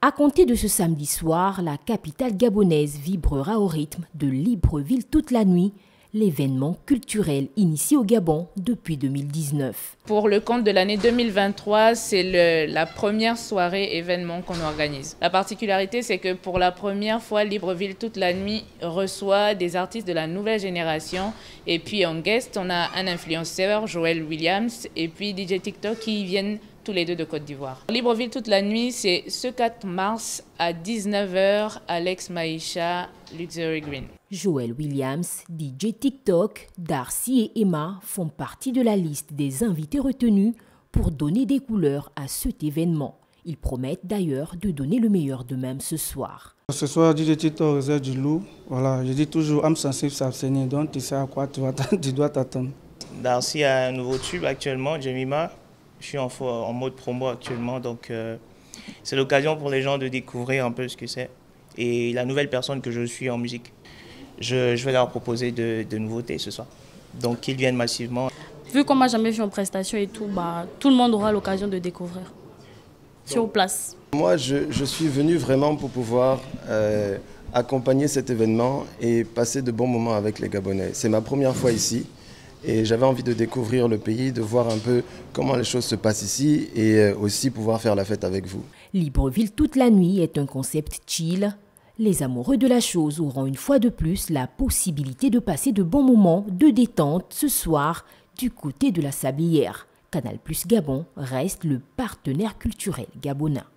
À compter de ce samedi soir, la capitale gabonaise vibrera au rythme de Libreville toute la nuit, l'événement culturel initié au Gabon depuis 2019. Pour le compte de l'année 2023, c'est la première soirée événement qu'on organise. La particularité, c'est que pour la première fois, Libreville toute la nuit reçoit des artistes de la nouvelle génération. Et puis en guest, on a un influenceur, Joël Williams, et puis DJ TikTok qui viennent tous les deux de Côte d'Ivoire. Libreville toute la nuit, c'est ce 4 mars à 19h, Alex Maïcha, Luxury Green. Joël Williams, DJ TikTok, Darcy et Emma font partie de la liste des invités retenus pour donner des couleurs à cet événement. Ils promettent d'ailleurs de donner le meilleur d'eux-mêmes ce soir. Ce soir, DJ TikTok réserve du lourd. Voilà, je dis toujours, âme sensible s'abstenir, donc tu sais à quoi tu dois t'attendre. Darcy a un nouveau tube actuellement, Jemima. Je suis en mode promo actuellement, donc c'est l'occasion pour les gens de découvrir un peu ce que c'est. Et la nouvelle personne que je suis en musique, je vais leur proposer de nouveautés ce soir. Donc qu'ils viennent massivement. Vu qu'on m'a jamais vu en prestation et tout, tout le monde aura l'occasion de découvrir sur place. Moi, je suis venu vraiment pour pouvoir accompagner cet événement et passer de bons moments avec les Gabonais. C'est ma première fois ici. Et j'avais envie de découvrir le pays, de voir un peu comment les choses se passent ici et aussi pouvoir faire la fête avec vous. Libreville toute la nuit est un concept chill. Les amoureux de la chose auront une fois de plus la possibilité de passer de bons moments de détente ce soir du côté de la Sablière. Canal+ Gabon reste le partenaire culturel gabonais.